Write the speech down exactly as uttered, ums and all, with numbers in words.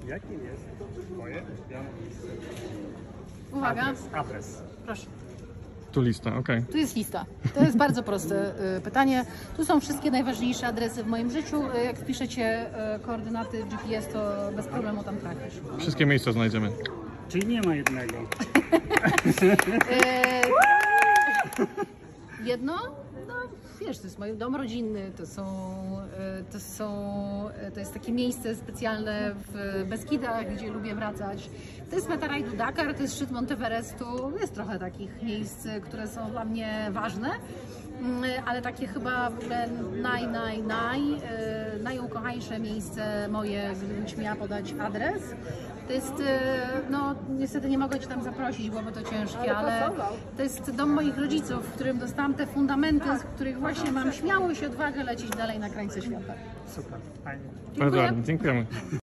Jakim jest twoje ulubione miejsce? Uwaga. Adres, adres. Proszę. Tu lista, okej. Tu jest lista. To jest bardzo proste y, pytanie. Tu są wszystkie najważniejsze adresy w moim życiu. Y, Jak wpiszecie y, koordynaty w G P S, to bez problemu tam trafisz. Wszystkie miejsca znajdziemy. Czyli nie ma jednego. E, jedno? No wiesz, to jest mój dom rodzinny, to są, e, to są, e, to jest takie miejsce specjalne w Beskidach, gdzie lubię wracać. To jest meta rajdu Dakar, to jest szczyt Monteverestu, jest trochę takich miejsc, które są dla mnie ważne. Mm, Ale takie chyba w ogóle naj, naj, naj, e, najukochańsze miejsce moje, gdybym Ci miała podać adres. To jest, e, no niestety nie mogę Ci tam zaprosić, byłoby to ciężkie, ale to jest dom moich rodziców, w którym dostałam te fundamenty, z których właśnie mam śmiałość i odwagę lecieć dalej na krańce świata. Super, fajnie. Bardzo ładnie, dziękujemy.